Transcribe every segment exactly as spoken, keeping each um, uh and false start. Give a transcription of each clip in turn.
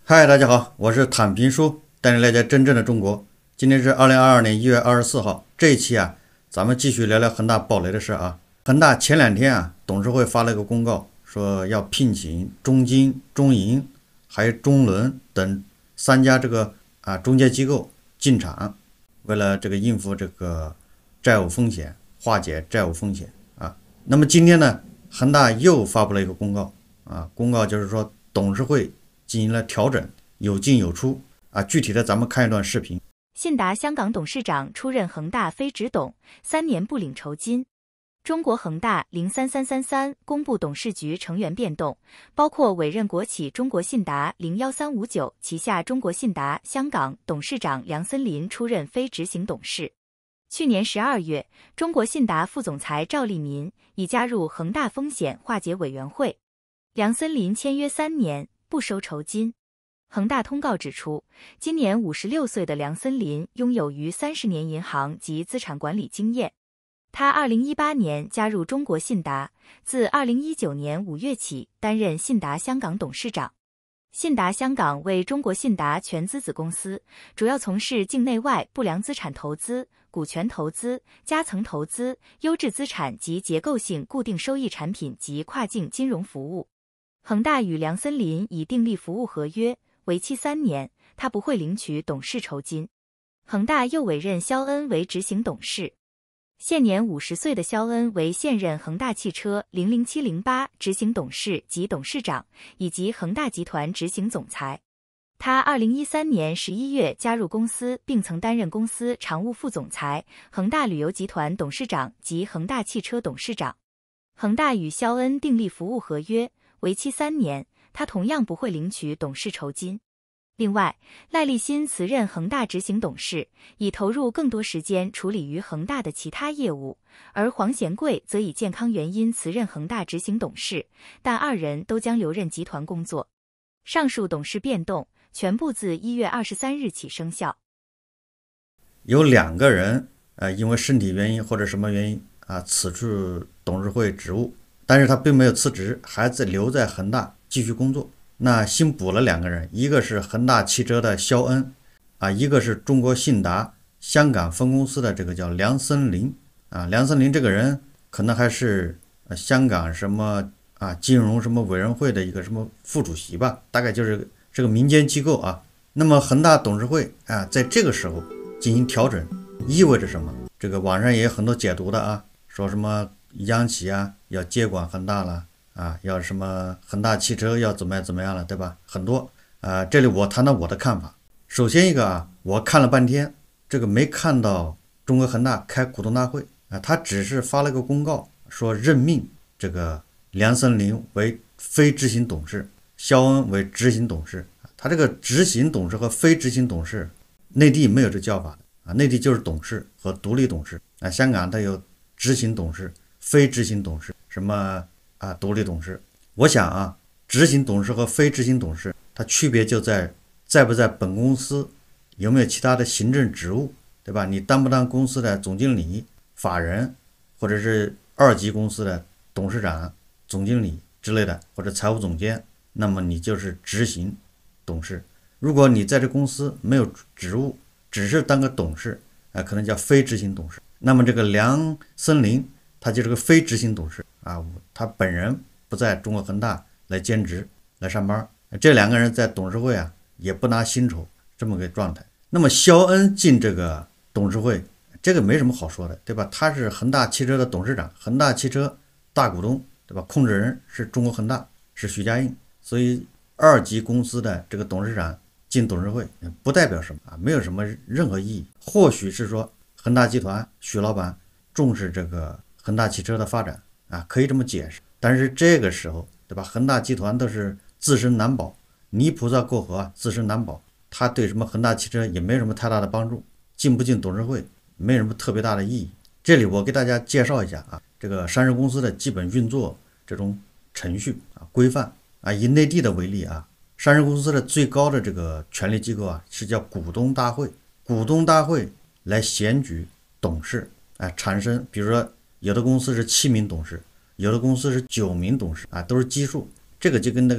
嗨，大家好，我是坦平叔，带你了解真正的中国。今天是二零二二年一月二十四号，这一期啊，咱们继续聊聊恒大暴雷的事啊。恒大前两天啊，董事会发了一个公告，说要聘请中金、中银还有中轮等三家这个啊中介机构进场，为了这个应付这个债务风险，化解债务风险啊。那么今天呢，恒大又发布了一个公告啊，公告就是说董事会进行了调整，有进有出啊。具体的咱们看一段视频。 信达香港董事长出任恒大非执董，三年不领酬金。中国恒大零三三三三公布董事局成员变动，包括委任国企中国信达零一三五九旗下中国信达香港董事长梁森林出任非执行董事。去年十二月，中国信达副总裁赵立民已加入恒大风险化解委员会。梁森林签约三年，不收酬金。恒大通告指出，今年五十六岁的梁森林拥有逾三十年银行及资产管理经验。他二零一八年加入中国信达，自二零一九年五月起担任信达香港董事长。信达香港为中国信达全资子公司，主要从事境内外不良资产投资、股权投资、夹层投资、优质资产及结构性固定收益产品及跨境金融服务。恒大与梁森林已订立服务合约，为期三年，他不会领取董事酬金。恒大又委任肖恩为执行董事。现年五十岁的肖恩为现任恒大汽车零零七零八执行董事及董事长，以及恒大集团执行总裁。他二零一三年十一月加入公司，并曾担任公司常务副总裁、恒大旅游集团董事长及恒大汽车董事长。恒大与肖恩订立服务合约，为期三年，他同样不会领取董事酬金。另外，赖立新辞任恒大执行董事，已投入更多时间处理于恒大的其他业务，而黄贤贵则以健康原因辞任恒大执行董事，但二人都将留任集团工作。上述董事变动全部自一月二十三日起生效。 有两个人呃，因为身体原因或者什么原因啊，辞去董事会职务，但是他并没有辞职，还在留在恒大继续工作。那新补了两个人，一个是恒大汽车的肖恩啊，一个是中国信达香港分公司的这个叫梁森林啊。梁森林这个人可能还是、呃、香港什么啊金融什么委员会的一个什么副主席吧，大概就是这个民间机构啊。那么恒大董事会啊，在这个时候进行调整，意味着什么？这个网上也有很多解读的啊，说什么央企啊要接管恒大了。啊，要什么恒大汽车要怎么样怎么样了，对吧？很多啊，这里我谈谈我的看法。首先一个啊，我看了半天，这个没看到中国恒大开股东大会啊，他只是发了个公告，说任命这个梁森林为非执行董事，肖恩为执行董事。他这个执行董事和非执行董事，内地没有这叫法的啊，内地就是董事和独立董事啊，香港它有执行董事、非执行董事，什么？啊，独立董事，我想啊，执行董事和非执行董事，它区别就在在不在本公司，有没有其他的行政职务，对吧？你当不当公司的总经理、法人，或者是二级公司的董事长、总经理之类的，或者财务总监，那么你就是执行董事。如果你在这公司没有职务，只是当个董事，啊，可能叫非执行董事。那么这个梁森林，他就是个非执行董事。啊，他本人不在中国恒大来兼职来上班，这两个人在董事会啊也不拿薪酬，这么个状态。那么肖恩进这个董事会，这个没什么好说的，对吧？他是恒大汽车的董事长，恒大汽车大股东，对吧？控制人是中国恒大，是许家印，所以二级公司的这个董事长进董事会不代表什么啊，没有什么任何意义。或许是说恒大集团许老板重视这个恒大汽车的发展。啊，可以这么解释，但是这个时候，对吧？恒大集团都是自身难保，泥菩萨过河，自身难保，他对什么恒大汽车也没什么太大的帮助，进不进董事会没什么特别大的意义。这里我给大家介绍一下啊，这个上市公司的基本运作这种程序啊规范啊。以内地的为例啊，上市公司的最高的这个权力机构啊是叫股东大会，股东大会来选举董事，啊，产生比如说。有的公司是七名董事，有的公司是九名董事啊，都是基数。这个就跟那个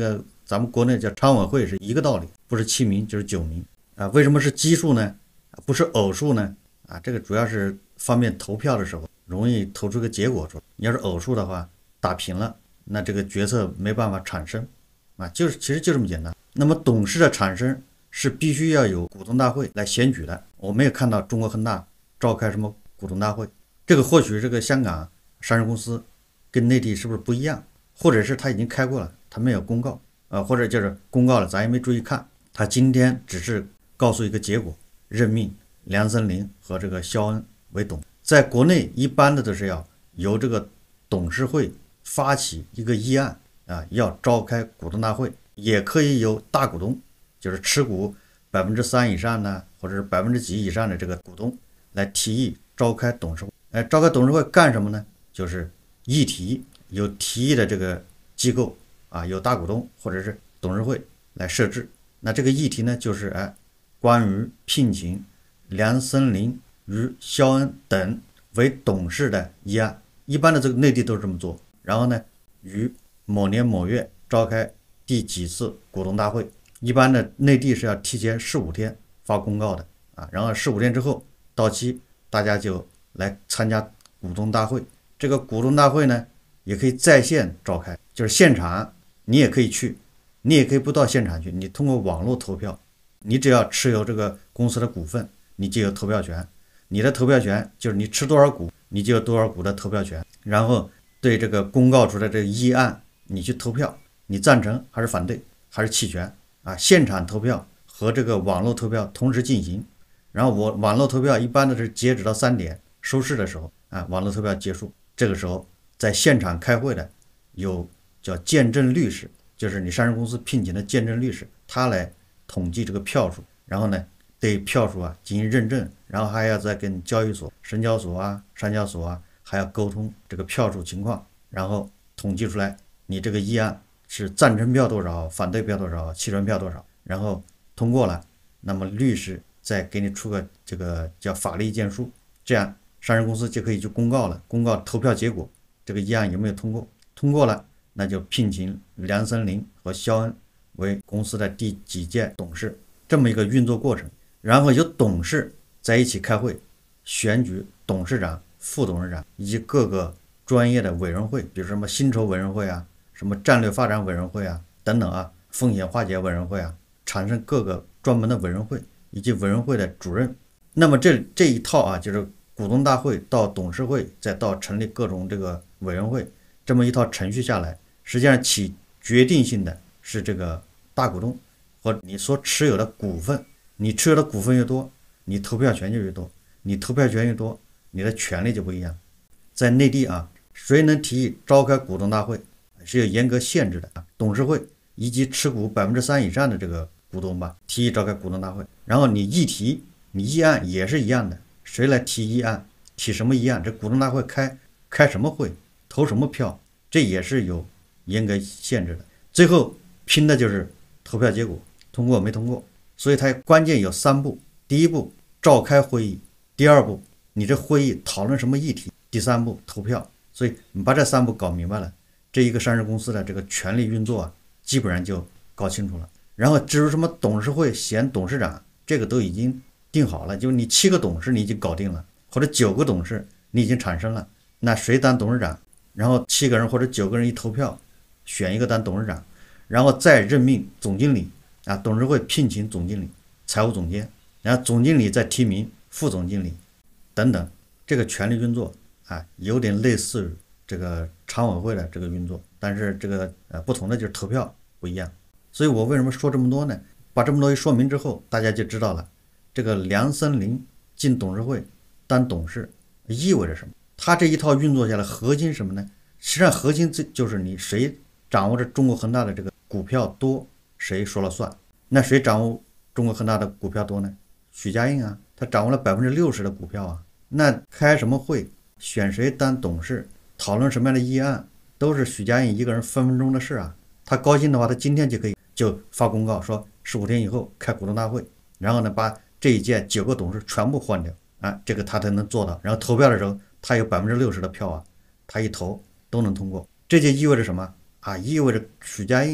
咱们国内叫常委会是一个道理，不是七名就是九名啊。为什么是奇数呢？不是偶数呢？啊，这个主要是方便投票的时候容易投出个结果出来。你要是偶数的话，打平了，那这个决策没办法产生啊，就是其实就这么简单。那么董事的产生是必须要有股东大会来选举的，我没有看到中国恒大召开什么股东大会。这个或许这个香港上市公司跟内地是不是不一样，或者是他已经开过了，他没有公告，呃，或者就是公告了，咱也没注意看。他今天只是告诉一个结果，任命梁森林和这个肖恩为董。在国内一般的都是要由这个董事会发起一个议案啊，要召开股东大会，也可以由大股东，就是持股百分之三以上呢，或者是百分之几以上的这个股东来提议召开董事会。哎，召开董事会干什么呢？就是议题有提议的这个机构啊，有大股东或者是董事会来设置。那这个议题呢，就是哎，关于聘请梁森林与肖恩等为董事的议案。一般的这个内地都是这么做。然后呢，于某年某月召开第几次股东大会。一般的内地是要提前十五天发公告的啊，然后十五天之后到期，大家就来参加股东大会。这个股东大会呢，也可以在线召开，就是现场你也可以去，你也可以不到现场去，你通过网络投票，你只要持有这个公司的股份，你就有投票权。你的投票权就是你持多少股，你就有多少股的投票权。然后对这个公告出来这个议案，你去投票，你赞成还是反对还是弃权啊？现场投票和这个网络投票同时进行。然后我网络投票一般的是截止到三点收市的时候啊，网络投票结束。这个时候在现场开会的有叫见证律师，就是你上市公司聘请的见证律师，他来统计这个票数，然后呢对票数啊进行认证，然后还要再跟交易所、深交所啊、上交所啊还要沟通这个票数情况，然后统计出来你这个议案是赞成票多少、反对票多少、弃权票多少，然后通过了，那么律师再给你出个这个叫法律意见书，这样上市公司就可以去公告了，公告投票结果，这个议案有没有通过？通过了，那就聘请梁森林和肖恩为公司的第几届董事，这么一个运作过程。然后由董事在一起开会，选举董事长、副董事长以及各个专业的委员会，比如什么薪酬委员会啊、什么战略发展委员会啊等等啊，风险化解委员会啊，产生各个专门的委员会以及委员会的主任。那么这这一套啊，就是股东大会到董事会，再到成立各种这个委员会，这么一套程序下来，实际上起决定性的是这个大股东和你所持有的股份。你持有的股份越多，你投票权就越多，你投票权越多，你的权利就不一样。在内地啊，谁能提议召开股东大会是有严格限制的啊，董事会以及持股百分之三以上的这个股东吧，提议召开股东大会。然后你议题，你议案也是一样的，谁来提议案，提什么议案，这股东大会开开什么会，投什么票，这也是有严格限制的。最后拼的就是投票结果，通过没通过。所以它关键有三步：第一步召开会议，第二步你这会议讨论什么议题，第三步投票。所以你把这三步搞明白了，这一个上市公司的这个权力运作啊，基本上就搞清楚了。然后至于什么董事会选董事长，这个都已经定好了，就是你七个董事你已经搞定了，或者九个董事你已经产生了，那谁当董事长，然后七个人或者九个人一投票选一个当董事长，然后再任命总经理啊，董事会聘请总经理、财务总监，然后总经理再提名副总经理等等。这个权力运作啊，有点类似于这个常委会的这个运作，但是这个呃不同的就是投票不一样。所以我为什么说这么多呢？把这么多一说明之后，大家就知道了这个梁森林进董事会当董事意味着什么。他这一套运作下来，核心什么呢？实际上核心就是你谁掌握着中国恒大的这个股票多，谁说了算。那谁掌握中国恒大的股票多呢？许家印啊，他掌握了百分之六十的股票啊。那开什么会，选谁当董事，讨论什么样的议案，都是许家印一个人分分钟的事啊。他高兴的话，他今天就可以就发公告说十五天以后开股东大会，然后呢把这一届九个董事全部换掉啊，这个他才能做到。然后投票的时候，他有百分之六十的票啊，他一投都能通过。这就意味着什么啊？意味着许家印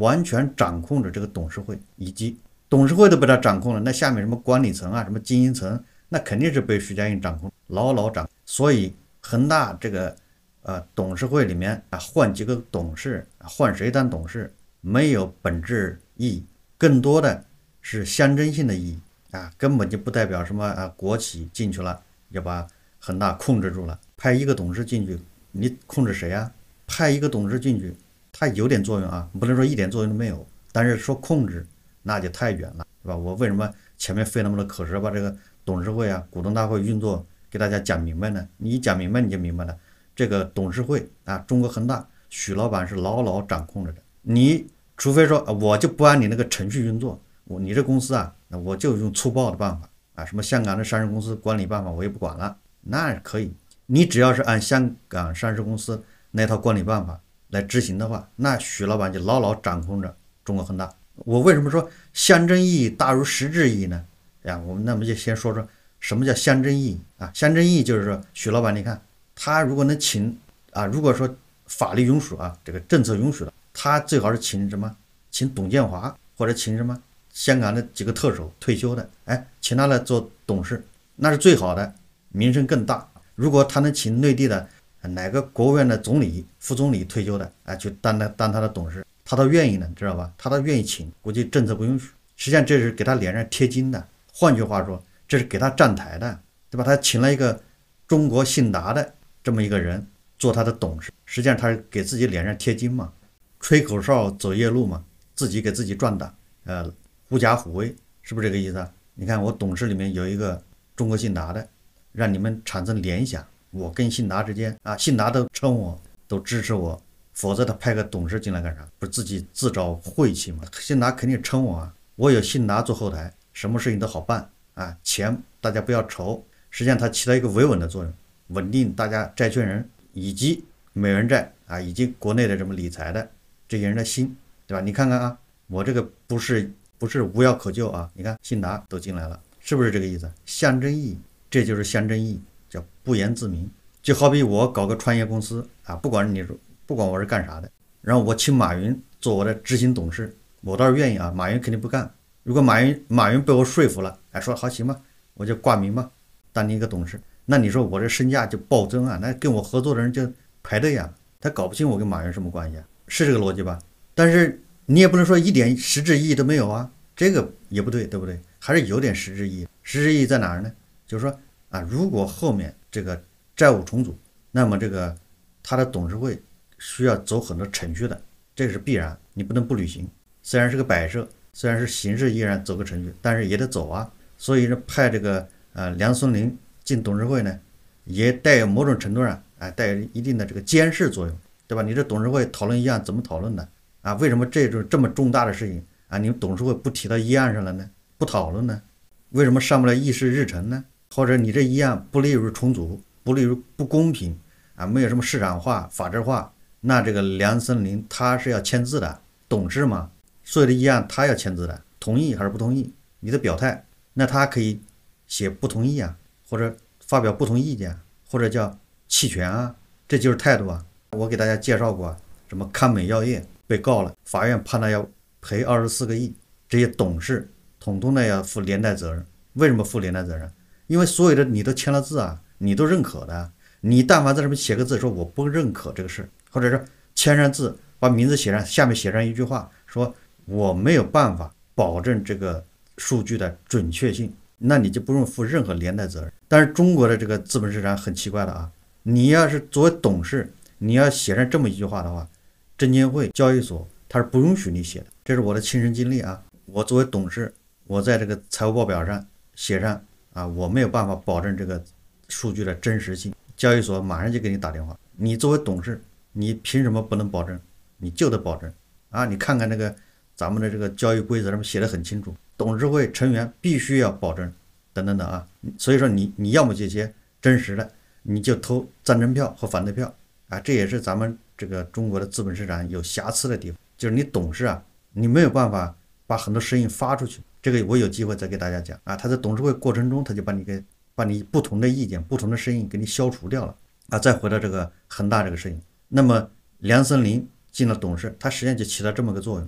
完全掌控着这个董事会，以及董事会都被他掌控了，那下面什么管理层啊，什么经营层，那肯定是被徐家印掌控，牢牢掌控。所以恒大这个呃董事会里面啊换几个董事，换谁当董事，没有本质意义，更多的是象征性的意义啊，根本就不代表什么啊国企进去了要把恒大控制住了，派一个董事进去，你控制谁啊？派一个董事进去，它有点作用啊，不能说一点作用都没有，但是说控制那就太远了，是吧？我为什么前面费那么多口舌把这个董事会啊、股东大会运作给大家讲明白呢？你一讲明白你就明白了，这个董事会啊，中国恒大许老板是牢牢掌控着的，你除非说我就不按你那个程序运作，我你这公司啊，我就用粗暴的办法啊，什么香港的上市公司管理办法我也不管了，那可以。你只要是按香港上市公司那套管理办法来执行的话，那许老板就牢牢掌控着中国恒大。我为什么说象征意义大于实质意义呢？呀，我们那么就先说说什么叫象征意义啊？象征意义就是说，许老板，你看他如果能请啊，如果说法律允许啊，这个政策允许了，他最好是请什么？请董建华或者请什么香港的几个特首退休的，哎，请他来做董事，那是最好的，名声更大。如果他能请内地的哪个国务院的总理、副总理退休的，哎，去当他当他的董事，他倒愿意呢，知道吧？他倒愿意请，估计政策不允许。实际上这是给他脸上贴金的，换句话说，这是给他站台的，对吧？他请了一个中国信达的这么一个人做他的董事，实际上他是给自己脸上贴金嘛，吹口哨走夜路嘛，自己给自己壮胆，呃，狐假虎威，是不是这个意思啊？你看我董事里面有一个中国信达的，让你们产生联想，我跟信达之间啊，信达都称我，都支持我，否则他派个董事进来干啥？不是自己自找晦气吗？信达肯定称我啊，我有信达做后台，什么事情都好办啊，钱大家不要愁。实际上它起到一个维稳的作用，稳定大家债权人以及美元债啊，以及国内的这么理财的这些人的心，对吧？你看看啊，我这个不是不是无药可救啊，你看信达都进来了，是不是这个意思？象征意义，这就是象征意义，叫不言自明。就好比我搞个创业公司啊，不管你不管我是干啥的，然后我请马云做我的执行董事，我倒是愿意啊，马云肯定不干。如果马云马云被我说服了，哎，说好行吧，我就挂名吧，当你一个董事，那你说我这身价就暴增啊，那跟我合作的人就排队呀，他搞不清我跟马云什么关系啊，是这个逻辑吧？但是你也不能说一点实质意义都没有啊，这个也不对，对不对？还是有点实质意义。实质意义在哪儿呢？就是说啊，如果后面这个债务重组，那么这个他的董事会需要走很多程序的，这是必然，你不能不履行。虽然是个摆设，虽然是形式依然走个程序，但是也得走啊。所以呢，派这个呃梁松林进董事会呢，也带有某种程度上哎带有一定的这个监视作用，对吧？你这董事会讨论议案怎么讨论的啊？为什么这种这么重大的事情啊，你们董事会不提到议案上了呢？不讨论呢？为什么上不了议事日程呢？或者你这议案不列入重组，不列入不公平啊，没有什么市场化、法治化，那这个梁森林他是要签字的，董事嘛，所有的议案他要签字的，同意还是不同意，你的表态，那他可以写不同意啊，或者发表不同意见，或者叫弃权啊，这就是态度啊。我给大家介绍过啊，什么康美药业被告了，法院判他要赔二十四个亿，这些董事统统的要负连带责任。为什么负连带责任？因为所有的你都签了字啊，你都认可的，你但凡在这边写个字说我不认可这个事，或者是签上字把名字写上，下面写上一句话说我没有办法保证这个数据的准确性，那你就不用负任何连带责任。但是中国的这个资本市场很奇怪的啊，你要是作为董事，你要写上这么一句话的话，证监会、交易所它是不允许你写的。这是我的亲身经历啊，我作为董事，我在这个财务报表上写上啊，我没有办法保证这个数据的真实性，交易所马上就给你打电话，你作为董事，你凭什么不能保证？你就得保证啊！你看看那个咱们的这个交易规则上面写的很清楚，董事会成员必须要保证，等等的啊。所以说你你要么这些真实的，你就投赞成票和反对票啊，这也是咱们这个中国的资本市场有瑕疵的地方，就是你董事啊，你没有办法把很多声音发出去。这个我有机会再给大家讲啊。他在董事会过程中，他就把你给把你不同的意见、不同的声音给你消除掉了啊。再回到这个恒大这个事情，那么梁森林进了董事，他实际上就起到这么个作用。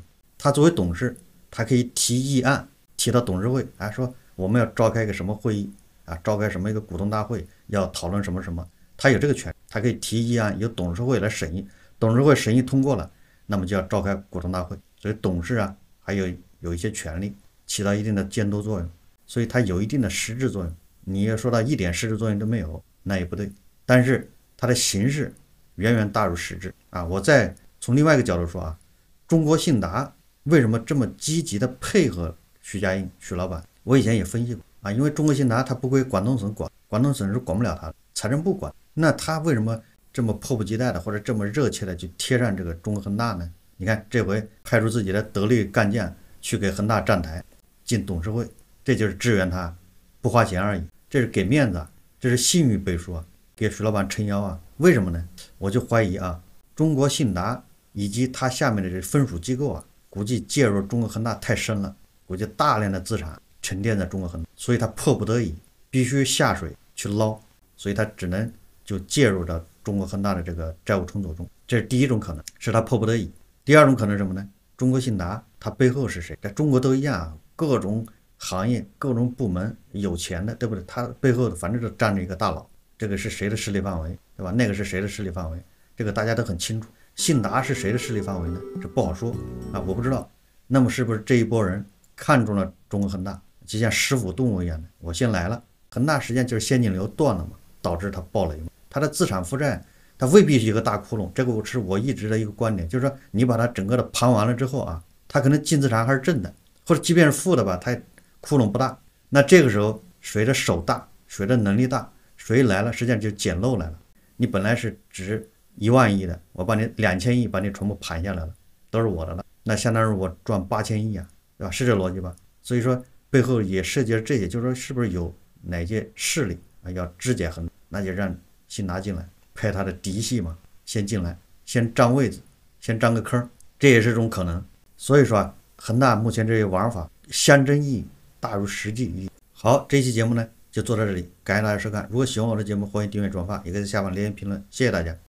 他作为董事，他可以提议案提到董事会，啊，说我们要召开一个什么会议啊，召开什么一个股东大会，要讨论什么什么，他有这个权，他可以提议案由董事会来审议，董事会审议通过了，那么就要召开股东大会。所以董事啊，还有有一些权利，起到一定的监督作用，所以它有一定的实质作用。你要说到一点实质作用都没有，那也不对。但是它的形式远远大于实质啊！我再从另外一个角度说啊，中国信达为什么这么积极的配合徐家印徐老板？我以前也分析过啊，因为中国信达它不归广东省管，广东省是管不了它的，财政部管。那他为什么这么迫不及待的或者这么热切的去贴上这个中国恒大呢？你看这回派出自己的得力干将去给恒大站台进董事会，这就是支援他，不花钱而已，这是给面子啊，这是信誉背书啊，给徐老板撑腰啊。为什么呢？我就怀疑啊，中国信达以及他下面的这分属机构啊，估计介入中国恒大太深了，估计大量的资产沉淀在中国恒大，所以他迫不得已必须下水去捞，所以他只能就介入到中国恒大的这个债务重组中，这是第一种可能，是他迫不得已。第二种可能是什么呢？中国信达它背后是谁？在中国都一样，各种行业各种部门有钱的，对不对？它背后的反正就站着一个大佬，这个是谁的势力范围，对吧？那个是谁的势力范围，这个大家都很清楚。信达是谁的势力范围呢？这不好说啊，我不知道。那么是不是这一波人看中了中国恒大，就像食腐动物一样的，我先来了。恒大实际上就是现金流断了嘛，导致它暴雷嘛。它的资产负债它未必是一个大窟窿，这个是我一直的一个观点，就是说你把它整个的盘完了之后啊，它可能净资产还是正的，或者即便是负的吧，它窟窿不大。那这个时候谁的手大，谁的能力大，谁来了，实际上就捡漏来了。你本来是值一万亿的，我把你两千亿把你全部盘下来了，都是我的了，那相当于我赚八千亿啊，对吧？是这逻辑吧？所以说背后也涉及了这些，就是说是不是有哪些势力啊要肢解恒大，那就让信达进来，派他的嫡系嘛，先进来，先占位子，先占个坑，这也是一种可能。所以说啊，恒大目前这些玩法象征意义大于实际意义。好，这期节目呢就做到这里，感谢大家收看。如果喜欢我的节目，欢迎订阅转发，也可以在下方留言评论，谢谢大家。